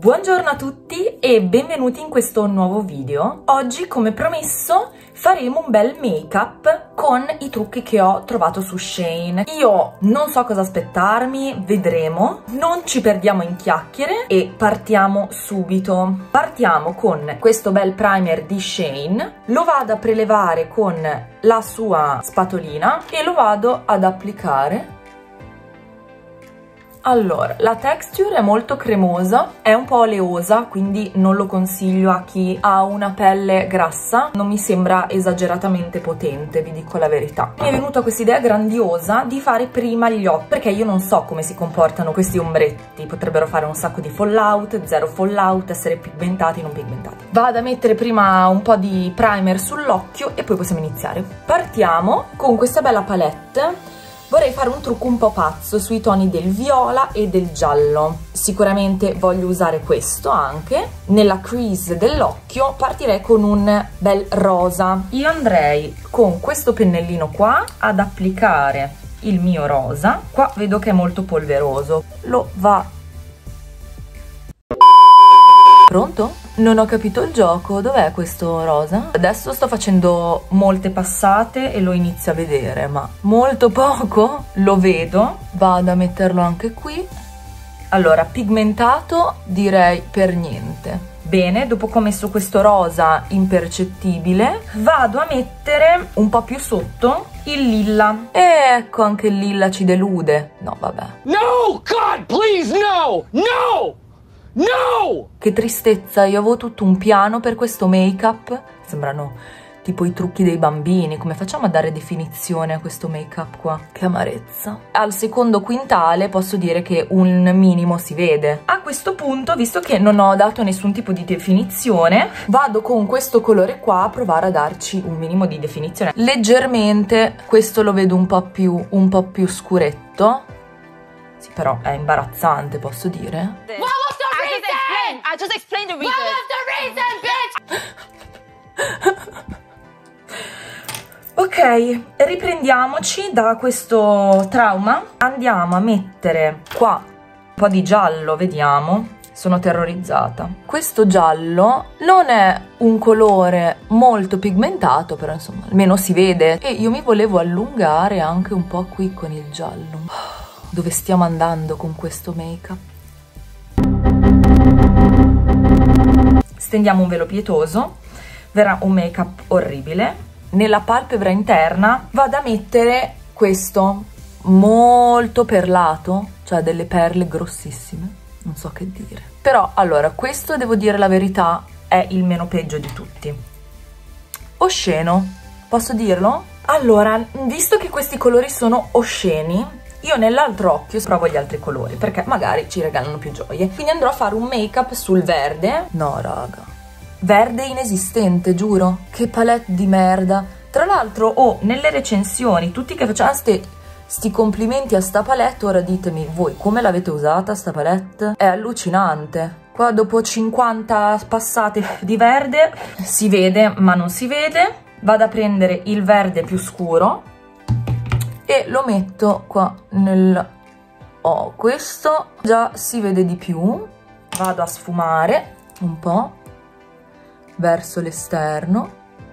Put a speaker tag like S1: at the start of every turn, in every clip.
S1: Buongiorno a tutti e benvenuti in questo nuovo video. Oggi, come promesso, faremo un bel make-up con i trucchi che ho trovato su Shein. Io non so cosa aspettarmi, vedremo. Non ci perdiamo in chiacchiere e partiamo subito. Partiamo con questo bel primer di Shein. Lo vado a prelevare con la sua spatolina e lo vado ad applicare. Allora, la texture è molto cremosa, è un po' oleosa, quindi non lo consiglio a chi ha una pelle grassa, non mi sembra esageratamente potente, vi dico la verità. Mi è venuta questa idea grandiosa di fare prima gli occhi, perché io non so come si comportano questi ombretti, potrebbero fare un sacco di fallout, zero fallout, essere pigmentati, non pigmentati. Vado a mettere prima un po' di primer sull'occhio e poi possiamo iniziare. Partiamo con questa bella palette. Vorrei fare un trucco un po' pazzo sui toni del viola e del giallo. Sicuramente voglio usare questo anche. Nella crease dell'occhio partirei con un bel rosa. Io andrei con questo pennellino qua ad applicare il mio rosa. Qua vedo che è molto polveroso. Lo va... Pronto? Non ho capito il gioco, dov'è questo rosa? Adesso sto facendo molte passate e lo inizio a vedere, ma molto poco lo vedo. Vado a metterlo anche qui. Allora, pigmentato direi per niente. Bene, dopo che ho messo questo rosa impercettibile, vado a mettere un po' più sotto il lilla. E ecco, anche il lilla ci delude. No, vabbè.
S2: No, God, please, no! No! No!
S1: Che tristezza, io avevo tutto un piano per questo make-up. Sembrano tipo i trucchi dei bambini. Come facciamo a dare definizione a questo make-up qua? Che amarezza. Al secondo quintale posso dire che un minimo si vede. A questo punto, visto che non ho dato nessun tipo di definizione, vado con questo colore qua a provare a darci un minimo di definizione. Leggermente, questo lo vedo un po' più scuretto. Sì, però è imbarazzante, posso dire?
S3: I just explained the reason. What was the reason, bitch?
S1: Ok, riprendiamoci da questo trauma. Andiamo a mettere qua un po' di giallo, vediamo. Sono terrorizzata. Questo giallo non è un colore molto pigmentato, però insomma almeno si vede. E io mi volevo allungare anche un po' qui con il giallo. Dove stiamo andando con questo make-up? Stendiamo un velo pietoso, verrà un make-up orribile. Nella palpebra interna vado a mettere questo molto perlato, cioè delle perle grossissime, non so che dire. Però allora, questo devo dire la verità è il meno peggio di tutti. Osceno, posso dirlo? Allora, visto che questi colori sono osceni, io nell'altro occhio provo gli altri colori, perché magari ci regalano più gioie. Quindi andrò a fare un make-up sul verde. No, raga. Verde inesistente, giuro. Che palette di merda. Tra l'altro, nelle recensioni, tutti che facevano sti complimenti a sta palette, ora ditemi voi come l'avete usata sta palette. È allucinante. Qua dopo 50 passate di verde si vede, ma non si vede. Vado a prendere il verde più scuro e lo metto qua nel... questo già si vede di più. Vado a sfumare un po' verso l'esterno.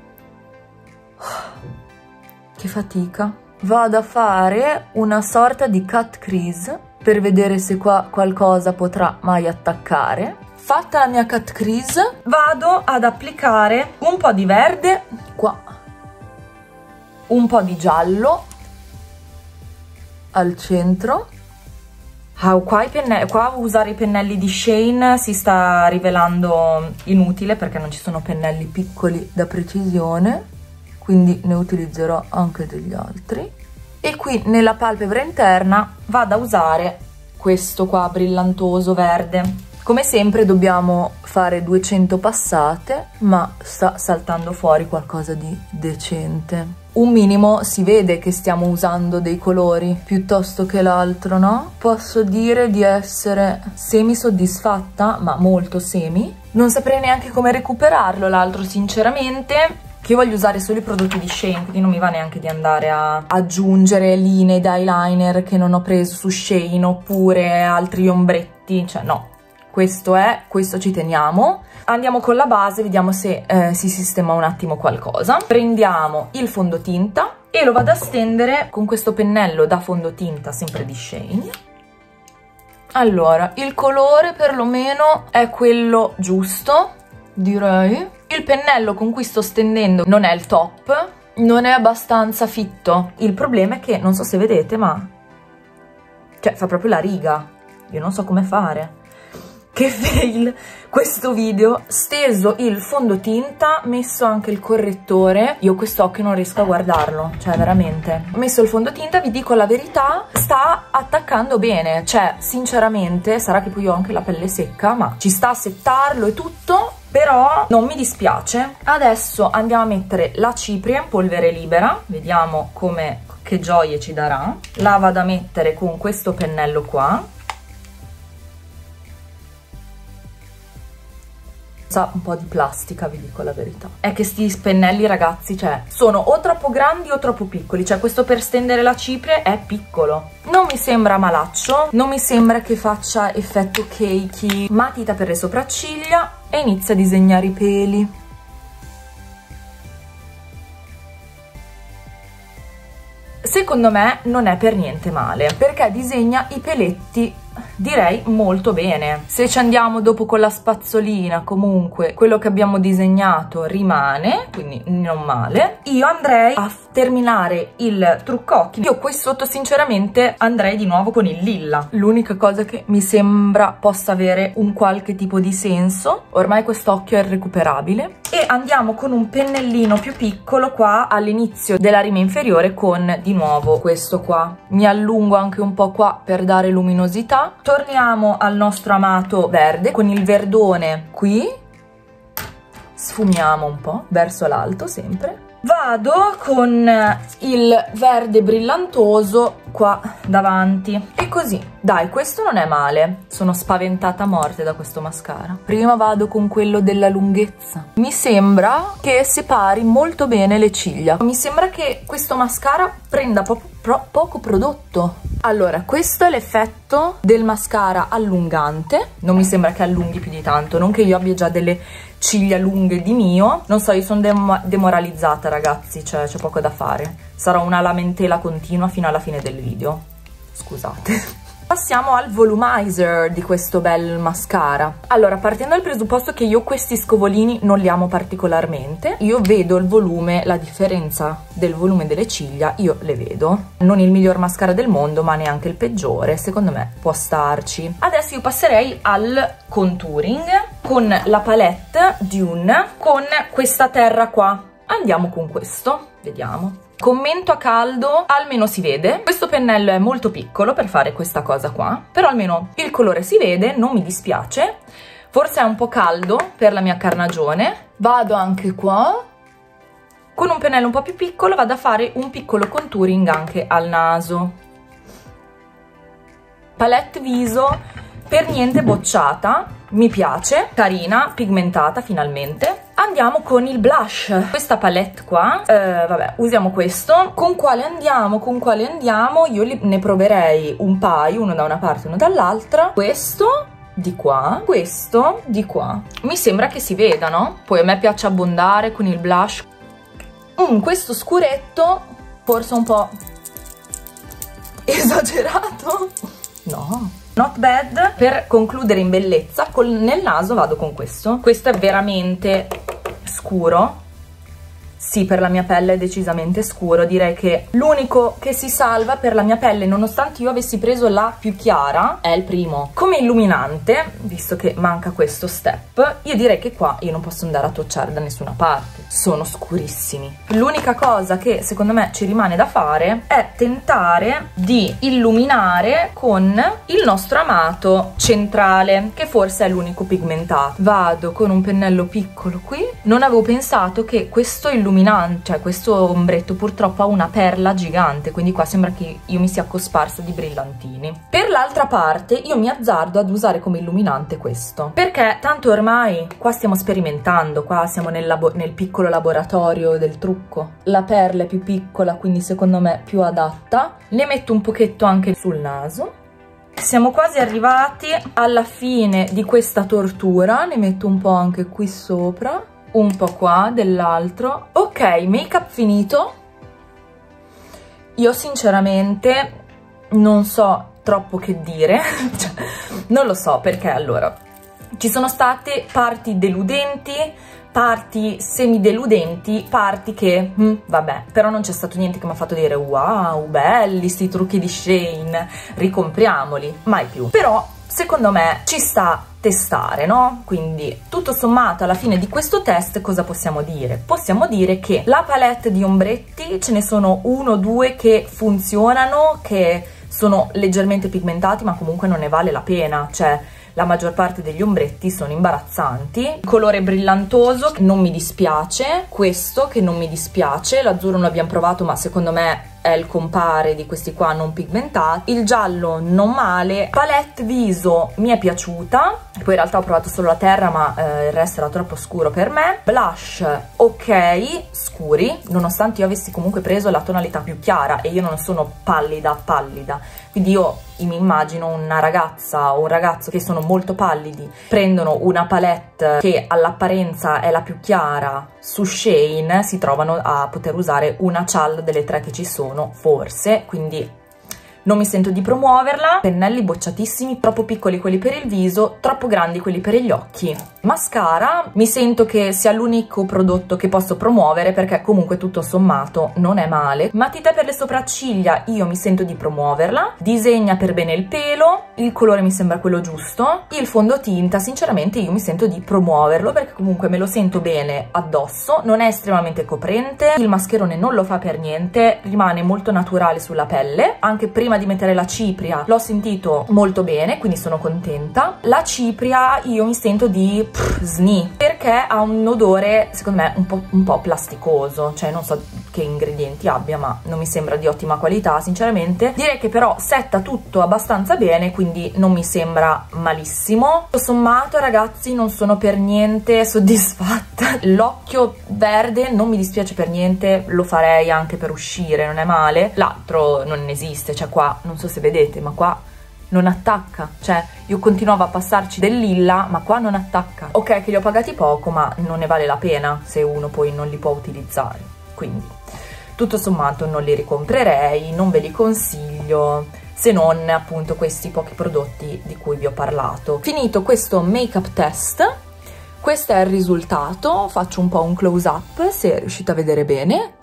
S1: Che fatica. Vado a fare una sorta di cut crease per vedere se qua qualcosa potrà mai attaccare. Fatta la mia cut crease, vado ad applicare un po' di verde qua, un po' di giallo al centro. Qua usare i pennelli di Shein si sta rivelando inutile perché non ci sono pennelli piccoli da precisione, quindi ne utilizzerò anche degli altri. E qui nella palpebra interna vado a usare questo qua brillantoso verde. Come sempre dobbiamo fare 200 passate, ma sta saltando fuori qualcosa di decente. Un minimo si vede che stiamo usando dei colori piuttosto che l'altro, no? Posso dire di essere semi soddisfatta, ma molto semi. Non saprei neanche come recuperarlo l'altro, sinceramente. Che io voglio usare solo i prodotti di Shein, quindi non mi va neanche di andare a aggiungere linee d'eyeliner che non ho preso su Shein oppure altri ombretti, cioè no. questo ci teniamo. Andiamo con la base, vediamo se si sistema un attimo qualcosa. Prendiamo il fondotinta e lo vado a stendere con questo pennello da fondotinta, sempre di Shane. Allora, il colore perlomeno è quello giusto, direi. Il pennello con cui sto stendendo non è il top, non è abbastanza fitto. Il problema è che, non so se vedete, ma cioè fa proprio la riga. Io non so come fare. Che fail questo video. Steso il fondotinta, messo anche il correttore. Io quest'occhio non riesco a guardarlo, cioè veramente. Ho messo il fondotinta, vi dico la verità, sta attaccando bene. Cioè, sinceramente, sarà che poi ho anche la pelle secca, ma ci sta a settarlo e tutto, però non mi dispiace. Adesso andiamo a mettere la cipria in polvere libera, vediamo che gioie ci darà. La vado a mettere con questo pennello qua. Sa un po' di plastica, vi dico la verità. È che sti pennelli, ragazzi, cioè, sono o troppo grandi o troppo piccoli. Cioè, questo per stendere la cipria è piccolo. Non mi sembra malaccio, non mi sembra che faccia effetto cakey. Matita per le sopracciglia e inizia a disegnare i peli. Secondo me non è per niente male, perché disegna i peletti, direi, molto bene. Se ci andiamo dopo con la spazzolina, comunque quello che abbiamo disegnato rimane, quindi non male. Io andrei a terminare il trucco occhi. Io qui sotto sinceramente andrei di nuovo con il lilla. L'unica cosa che mi sembra possa avere un qualche tipo di senso. Ormai quest'occhio è irrecuperabile. E andiamo con un pennellino più piccolo qua all'inizio della rima inferiore con di nuovo questo qua. Mi allungo anche un po' qua per dare luminosità. Torniamo al nostro amato verde con il verdone qui. Sfumiamo un po' verso l'alto sempre. Vado con il verde brillantoso qua davanti e così. Dai, questo non è male. Sono spaventata a morte da questo mascara. Prima vado con quello della lunghezza. Mi sembra che separi molto bene le ciglia. Mi sembra che questo mascara prenda poco prodotto. Allora, questo è l'effetto del mascara allungante. Non mi sembra che allunghi più di tanto. Non che io abbia già delle ciglia lunghe di mio. Non so, io sono demoralizzata, ragazzi. Cioè, c'è poco da fare. Sarò una lamentela continua fino alla fine del video. Scusate. Passiamo al volumizer di questo bel mascara. Allora, partendo dal presupposto che io questi scovolini non li amo particolarmente, io vedo il volume, la differenza del volume delle ciglia, io le vedo. Non il miglior mascara del mondo, ma neanche il peggiore, secondo me può starci. Adesso io passerei al contouring con la palette Dune, con questa terra qua. Andiamo con questo, vediamo. Commento a caldo, almeno si vede. Questo pennello è molto piccolo per fare questa cosa qua, però almeno il colore si vede, non mi dispiace. Forse è un po' caldo per la mia carnagione. Vado anche qua. Con un pennello un po' più piccolo vado a fare un piccolo contouring anche al naso. Palette viso, per niente bocciata, mi piace, carina, pigmentata finalmente. Andiamo con il blush, questa palette qua, vabbè, usiamo questo. Con quale andiamo? Con quale andiamo? Io ne proverei un paio, uno da una parte e uno dall'altra. Questo di qua, questo di qua. Mi sembra che si veda, no? Poi a me piace abbondare con il blush. Questo scuretto, forse un po' esagerato? No. Not bad. Per concludere in bellezza, nel naso vado con questo. Questo è veramente scuro. Sì, per la mia pelle è decisamente scuro. Direi che l'unico che si salva per la mia pelle, nonostante io avessi preso la più chiara, è il primo. Come illuminante, visto che manca questo step, io direi che qua io non posso andare a tocciare da nessuna parte. Sono scurissimi. L'unica cosa che secondo me ci rimane da fare è tentare di illuminare con il nostro amato centrale, che forse è l'unico pigmentato. Vado con un pennello piccolo qui. Non avevo pensato che questo illuminante, cioè questo ombretto, purtroppo ha una perla gigante, quindi qua sembra che io mi sia cosparsa di brillantini. Per l'altra parte io mi azzardo ad usare come illuminante questo, perché tanto ormai qua stiamo sperimentando, qua siamo nel piccolo laboratorio del trucco. La perla è più piccola, quindi secondo me più adatta. Ne metto un pochetto anche sul naso. siamo quasi arrivati alla fine di questa tortura. Ne metto un po' anche qui sopra, un po' qua dell'altro. Ok, make up finito. Io sinceramente non so troppo che dire. Cioè, non lo so, perché allora ci sono state parti deludenti, parti semideludenti, parti che vabbè, però non c'è stato niente che mi ha fatto dire wow, belli sti trucchi di Shein, ricompriamoli, mai più. Però secondo me ci sta testare, no? Quindi tutto sommato alla fine di questo test cosa possiamo dire? Possiamo dire che la palette di ombretti ce ne sono 1 o 2 che funzionano, che sono leggermente pigmentati, ma comunque non ne vale la pena, cioè la maggior parte degli ombretti sono imbarazzanti. Il colore brillantoso che non mi dispiace, questo che non mi dispiace, l'azzurro non l'abbiamo provato ma secondo me è il compare di questi qua non pigmentati. Il giallo non male. Palette viso mi è piaciuta, poi in realtà ho provato solo la terra ma il resto era troppo scuro per me. Blush ok, scuri, nonostante io avessi comunque preso la tonalità più chiara e io non sono pallida, quindi io mi immagino una ragazza o un ragazzo che sono molto pallidi, prendono una palette che all'apparenza è la più chiara su Shein, si trovano a poter usare una cial delle 3 che ci sono, forse, quindi non mi sento di promuoverla. Pennelli bocciatissimi, troppo piccoli quelli per il viso, troppo grandi quelli per gli occhi. Mascara, mi sento che sia l'unico prodotto che posso promuovere perché comunque tutto sommato non è male. Matita per le sopracciglia, io mi sento di promuoverla. Disegna per bene il pelo, il colore mi sembra quello giusto. Il fondotinta, sinceramente io mi sento di promuoverlo perché comunque me lo sento bene addosso, non è estremamente coprente, il mascherone non lo fa per niente, rimane molto naturale sulla pelle. Anche prima di mettere la cipria l'ho sentito molto bene, quindi sono contenta. La cipria io mi sento di sni perché ha un odore secondo me un po' plasticoso, cioè non so che ingredienti abbia ma non mi sembra di ottima qualità sinceramente. Direi che però setta tutto abbastanza bene, quindi non mi sembra malissimo. Tutto sommato ragazzi non sono per niente soddisfatta. L'occhio verde non mi dispiace per niente, lo farei anche per uscire, non è male. L'altro non esiste, cioè qua non so se vedete ma qua non attacca, cioè io continuavo a passarci del lilla ma qua non attacca. Ok che li ho pagati poco ma non ne vale la pena se uno poi non li può utilizzare, quindi tutto sommato non li ricomprerei, non ve li consiglio se non appunto questi pochi prodotti di cui vi ho parlato. Finito questo make up test, questo è il risultato. Faccio un po' un close up se riuscite a vedere bene.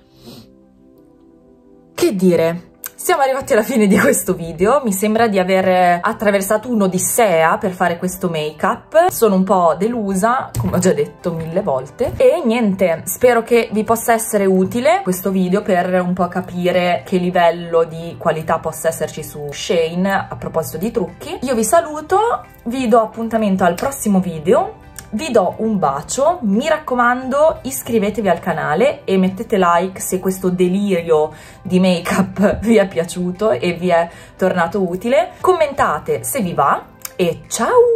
S1: Che dire, siamo arrivati alla fine di questo video, mi sembra di aver attraversato un'odissea per fare questo make up, sono un po' delusa, come ho già detto 1000 volte, e niente, spero che vi possa essere utile questo video per un po' capire che livello di qualità possa esserci su Shein a proposito di trucchi. Io vi saluto, vi do appuntamento al prossimo video. Vi do un bacio, mi raccomando iscrivetevi al canale e mettete like se questo delirio di make up vi è piaciuto e vi è tornato utile, commentate se vi va e ciao!